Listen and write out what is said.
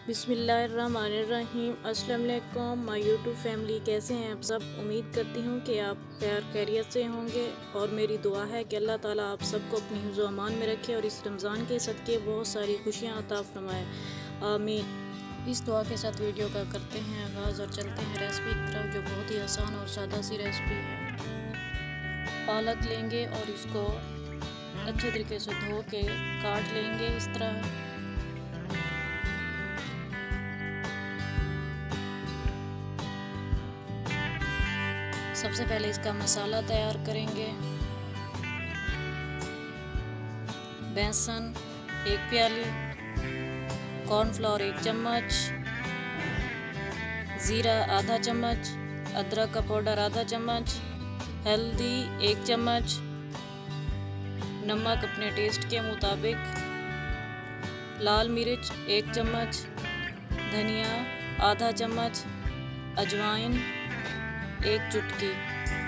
बिस्मिल्लाहिर्रहमानिर्रहीम। अस्सलाम वालेकुम माय यूट्यूब फैमिली, कैसे हैं आप सब। उम्मीद करती हूँ कि आप खैरियत से होंगे और मेरी दुआ है कि अल्लाह ताला आप सबको अपनी हिफ्ज़ व अमान में रखे और इस रमज़ान के सदक़े बहुत सारी खुशियाँ अता फरमाए, आमीन। इस दुआ के साथ वीडियो का करते हैं आगाज़ और चलते हैं रेसिपी की तरफ, जो बहुत ही आसान और सादा सी रेसिपी है। पालक लेंगे और इसको अच्छे तरीके से धो के काट लेंगे इस तरह। सबसे पहले इसका मसाला तैयार करेंगे। बेसन 1 प्याली, कॉर्नफ्लोर 1 चम्मच, ज़ीरा आधा चम्मच, अदरक का पाउडर आधा चम्मच, हल्दी 1 चम्मच, नमक अपने टेस्ट के मुताबिक, लाल मिर्च 1 चम्मच, धनिया आधा चम्मच, अजवाइन 1 चुटकी।